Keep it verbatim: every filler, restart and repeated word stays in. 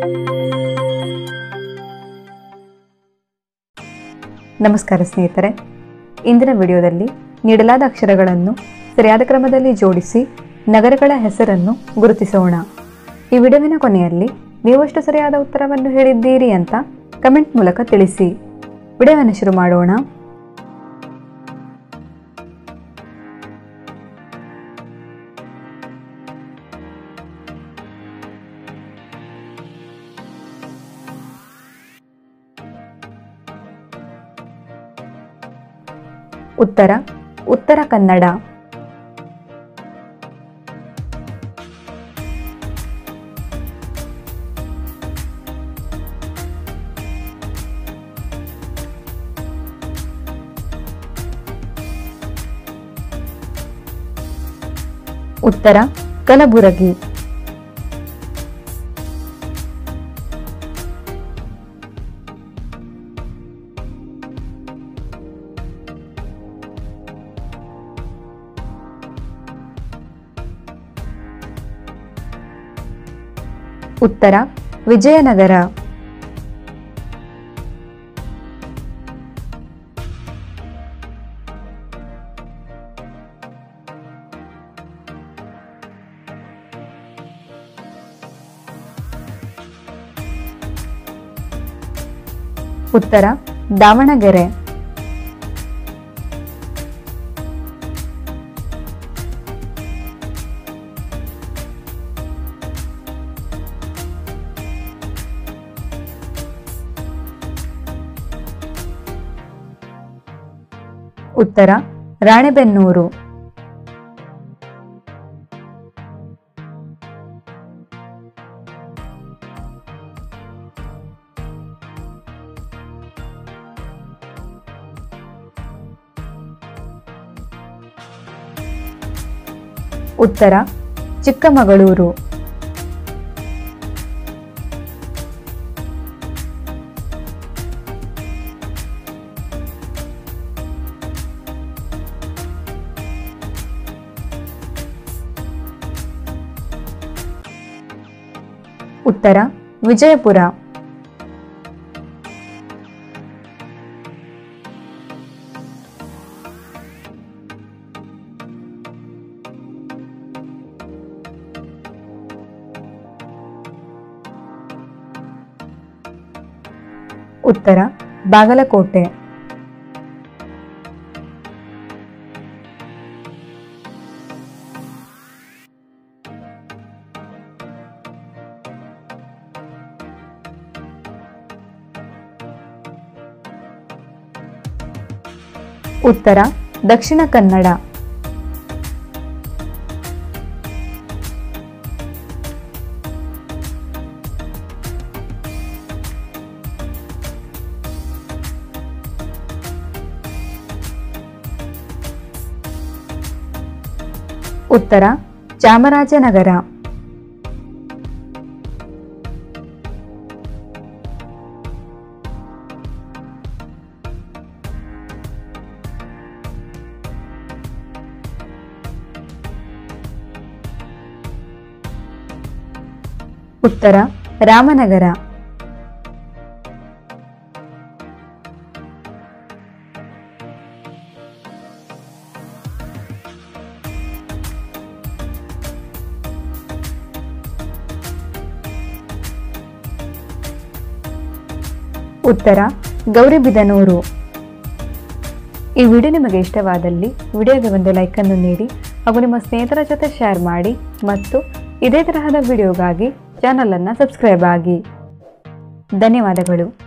ನಮಸ್ಕಾರ ಸ್ನೇಹಿತರೆ, ಇಂದಿನ ವಿಡಿಯೋದಲ್ಲಿ ನೀಡಲಾದ ಅಕ್ಷರಗಳನ್ನು ಸರಿಯಾದ ಕ್ರಮದಲ್ಲಿ ಜೋಡಿಸಿ ನಗರಗಳ ಹೆಸರನ್ನು ಗುರುತಿಸೋಣ. ಈ ವಿಡಿಯೋವಿನ ಕೊನೆಯಲ್ಲಿ ನೀವಷ್ಟು ಸರಿಯಾದ ಉತ್ತರವನ್ನು ಹೇಳಿದ್ದೀರಿ ಅಂತ ಕಮೆಂಟ್ ಮೂಲಕ ತಿಳಿಸಿ. ವಿಡಿಯೋವನ್ನು ಶುರು ಮಾಡೋಣ. ಉತ್ತರ ಉತ್ತರ ಕನ್ನಡ. ಉತ್ತರ ಕಲಬುರಗಿ. ಉತ್ತರ ವಿಜಯನಗರ. ಉತ್ತರ ದಾವಣಗೆರೆ. ಉತ್ತರ ರಾಣೆಬೆನ್ನೂರು. ಉತ್ತರ ಚಿಕ್ಕಮಗಳೂರು. ಉತ್ತರ ವಿಜಯಪುರ. ಉತ್ತರ ಬಾಗಲಕೋಟೆ. ಉತ್ತರ ದಕ್ಷಿಣ ಕನ್ನಡ. ಉತ್ತರ ಚಾಮರಾಜನಗರ. ಉತ್ತರ ರಾಮನಗರ. ಉತ್ತರ ಗೌರಿಬಿದನೂರು. ಈ ವಿಡಿಯೋ ನಿಮಗೆ ಇಷ್ಟವಾದಲ್ಲಿ ವಿಡಿಯೋಗೆ ಒಂದು ಲೈಕ್ ಅನ್ನು ನೀಡಿ ಹಾಗೂ ನಿಮ್ಮ ಸ್ನೇಹಿತರ ಜೊತೆ ಶೇರ್ ಮಾಡಿ ಮತ್ತು ಇದೇ ತರಹದ ವಿಡಿಯೋಗಾಗಿ ಚಾನಲ್ ಅನ್ನು ಸಬ್ಸ್ಕ್ರೈಬ್ ಆಗಿ. ಧನ್ಯವಾದಗಳು.